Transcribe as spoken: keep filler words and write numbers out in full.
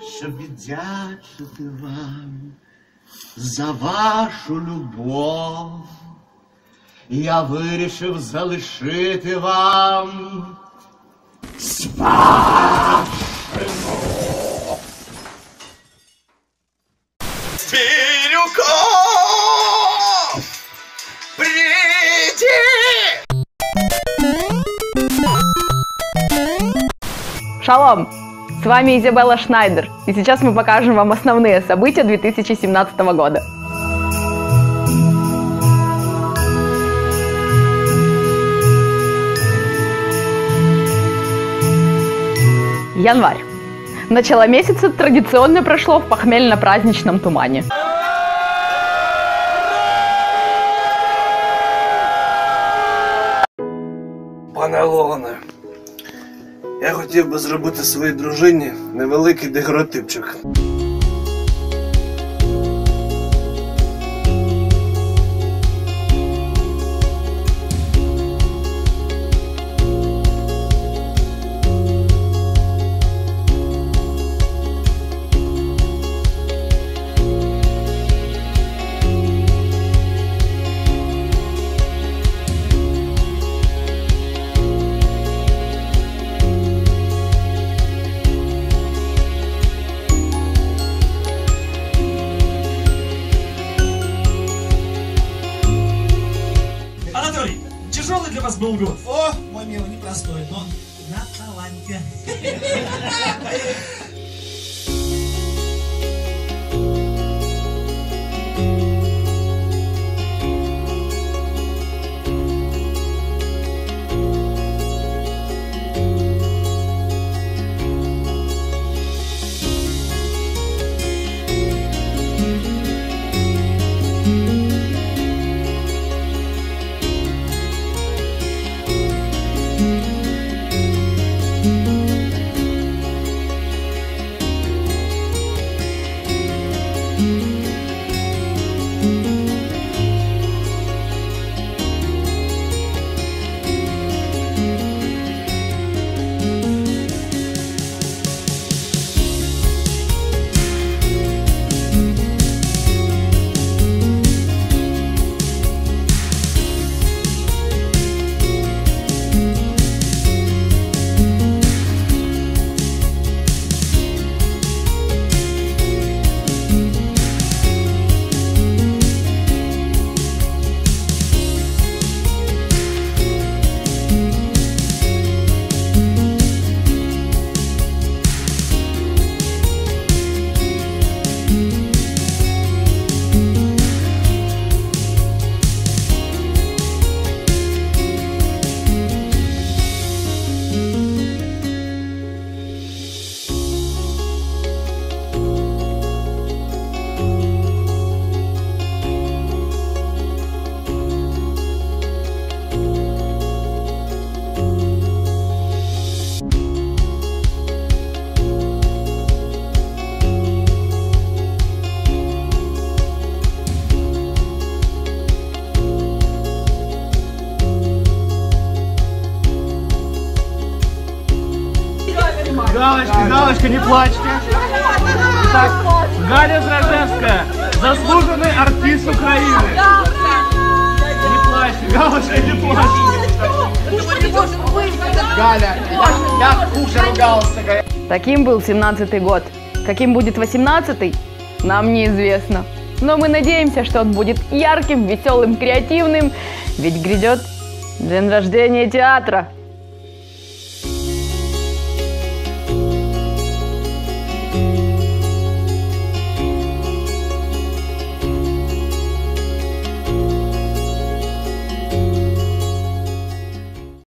щоб віддячити вам за вашу любов. Я вирішив залишити вам спадщину. Бирюков! Приди! Шалом! С вами Изабелла Шнайдер, и сейчас мы покажем вам основные события две тысячи семнадцатого года. Январь. Начало месяца традиционно прошло в похмельно-праздничном тумане. Пане Логане, я хотів би зробити своїй дружині невеликий дегротипчик. Тяжелый для вас был год. О, мой милый, непростой, но на таланте. Галочка, Галочка, не плачьте. Так, Галя Зражевская, заслуженный артист Украины. Не плачьте, Галочка, не плачьте. Галя, я, я хуже ругался. Таким был семнадцатый год. Каким будет восемнадцатый, нам неизвестно. Но мы надеемся, что он будет ярким, веселым, креативным, ведь грядет день рождения театра.